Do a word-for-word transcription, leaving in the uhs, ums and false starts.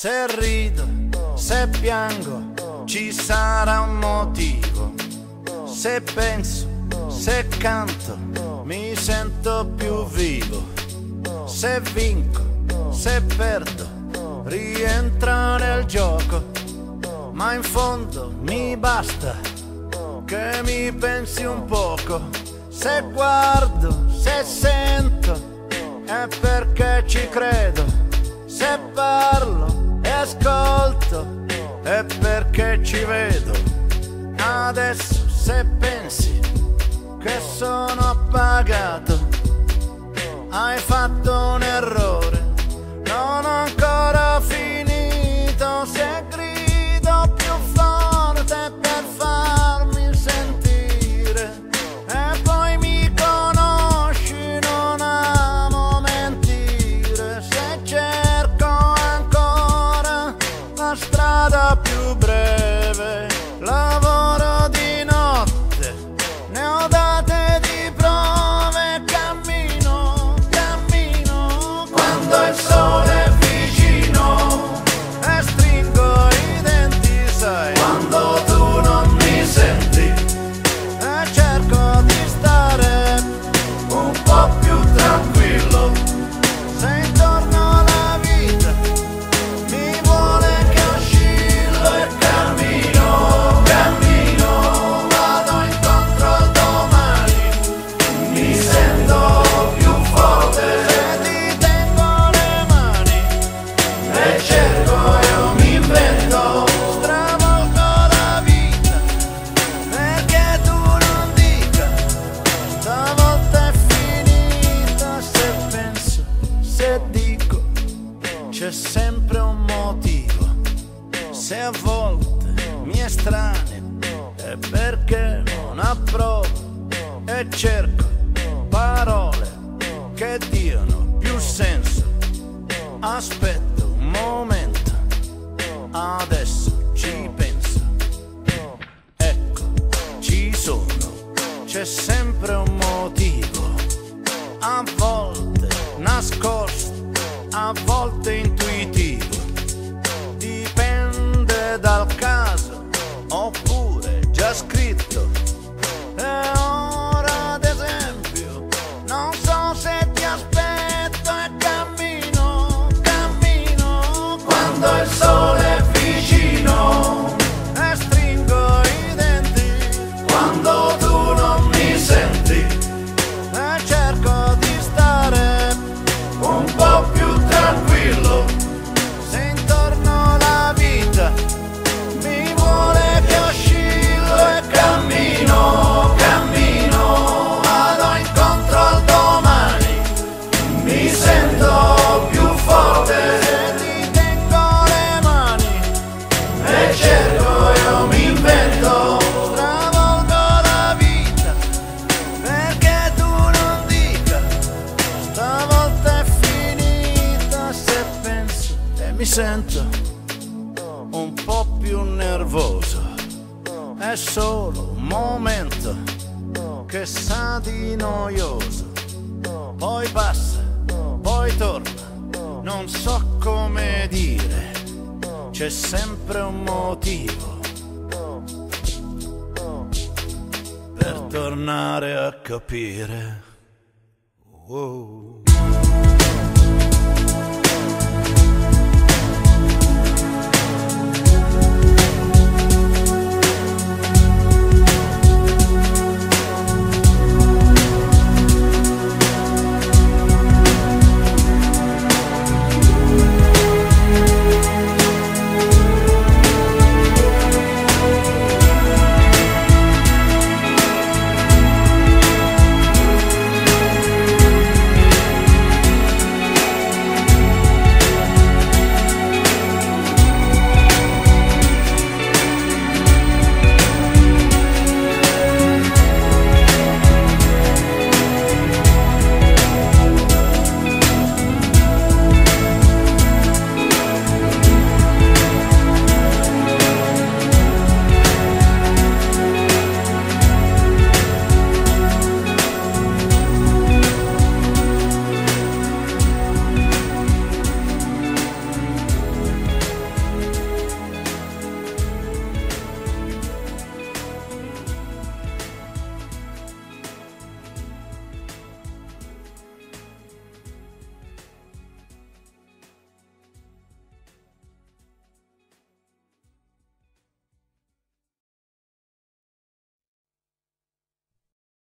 Se rido, se piango, ci sarà un motivo. Se penso, se canto, mi sento più vivo. Se vinco, se perdo, rientro nel gioco. Ma in fondo mi basta che mi pensi un poco. Se guardo, se sento, è perché ci credo. Se parlo e ascolto, è perché ci vedo. Adesso se pensi che sono appagato, hai fatto un errore, non ho ancora finito. Se grido più forte per farmi sentire, e poi mi conosci, non amo mentire. Se cerco ancora la strada più breve, lavoro di notte, ne ho date di prove. Cammino, cammino quando il sole è vicino e stringo i denti, sai, quando tu non mi senti, e cerco di stare un po' più tranquillo. Se intorno la vita mi vuole che oscillo e cammino, cammino, vado incontro al domani, mi sento più forte. Se ti tengo le mani e cerco, io mi invento, stravolgo la vita perché tu non dica stavolta è finita. Se penso, se dico, c'è sempre un motivo. Se a volte mi estraneo, è perché non approvo e cerco parole che diano più senso. Aspetto un momento, adesso ci penso. Ecco, ci sono, c'è sempre un motivo. A volte nascosto, a volte intuitivo. Dipende dal caso, oppure già scritto. E ora ad esempio non so se ti aspetto e cammino, cammino quando il sole è vicino e stringo i denti, quando tu non mi senti, e cerco di stare un po' più tranquillo. Se intorno la vita mi vuole che oscillo e cammino, cammino, vado incontro al domani, mi sento più forte. Se ti tengo le mani e cerco, io mi invento, stravolgo la vita perché tu non dica stavolta è finita. Se penso e mi sento un po' più nervoso, è solo un momento che sa di noioso. Poi passa, poi torna, non so come dire. C'è sempre un motivo per tornare a capire. Wow.